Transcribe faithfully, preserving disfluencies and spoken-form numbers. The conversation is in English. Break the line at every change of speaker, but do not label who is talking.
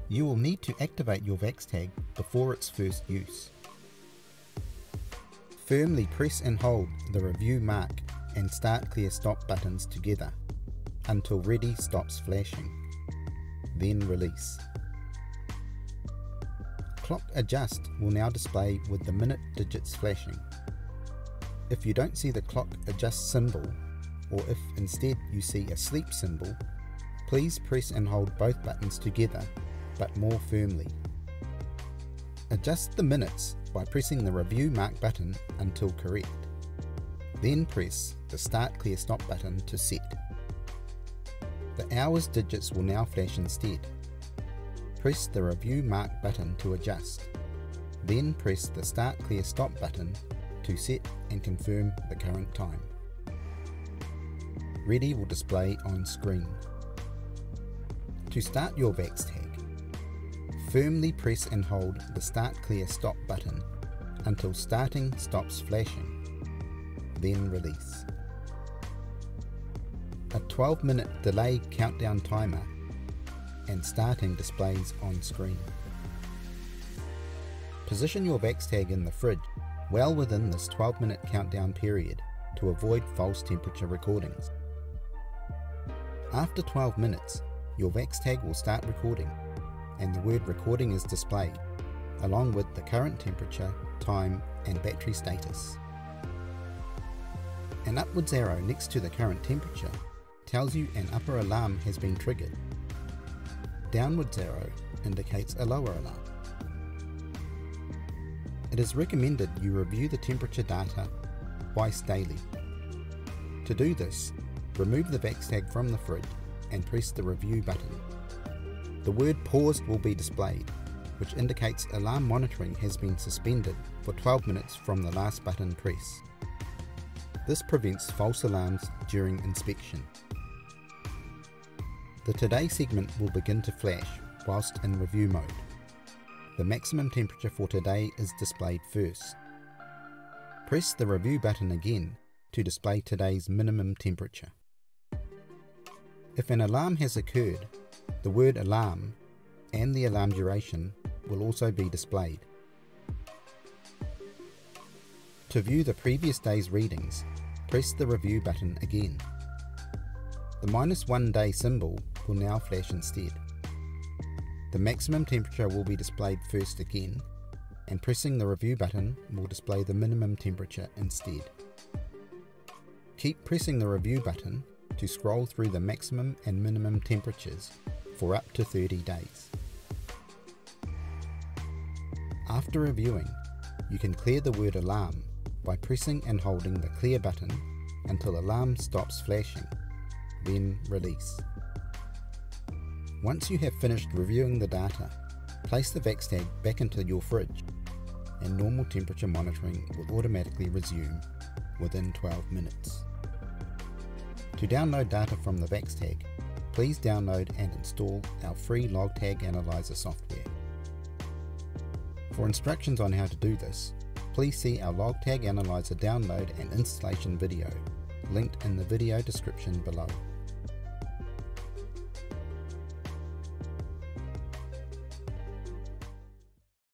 You will need to activate your Vaxtag before its first use. Firmly press and hold the review mark and start clear stop buttons together until ready stops flashing. Then release. Clock adjust will now display with the minute digits flashing. If you don't see the clock adjust symbol, or if instead you see a sleep symbol, please press and hold both buttons together, but more firmly. Adjust the minutes by pressing the review mark button until correct. Then press the start clear stop button to set. The hours digits will now flash instead. Press the review mark button to adjust. Then press the start clear stop button to set and confirm the current time. Ready will display on screen. To start your Vaxtag, firmly press and hold the start clear stop button until starting stops flashing, then release. A twelve minute delay countdown timer and starting displays on screen. Position your Vaxtag in the fridge well within this twelve minute countdown period to avoid false temperature recordings. After twelve minutes, your Vaxtag will start recording and the word recording is displayed, along with the current temperature, time and battery status. An upwards arrow next to the current temperature tells you an upper alarm has been triggered. Downwards arrow indicates a lower alarm. It is recommended you review the temperature data twice daily. To do this, remove the Vaxtag from the fridge and press the review button. The word paused will be displayed, which indicates alarm monitoring has been suspended for twelve minutes from the last button press. This prevents false alarms during inspection. The Today segment will begin to flash whilst in review mode. The maximum temperature for today is displayed first. Press the review button again to display today's minimum temperature. If an alarm has occurred, the word alarm and the alarm duration will also be displayed. To view the previous day's readings, press the review button again. The minus one day symbol will now flash instead. The maximum temperature will be displayed first again, and pressing the review button will display the minimum temperature instead. Keep pressing the review button to scroll through the maximum and minimum temperatures for up to thirty days. After reviewing, you can clear the word alarm by pressing and holding the clear button until alarm stops flashing, then release. Once you have finished reviewing the data, place the Vaxtag back into your fridge and normal temperature monitoring will automatically resume within twelve minutes. To download data from the Vaxtag, please download and install our free LogTag Analyzer software. For instructions on how to do this, please see our LogTag Analyzer download and installation video, linked in the video description below.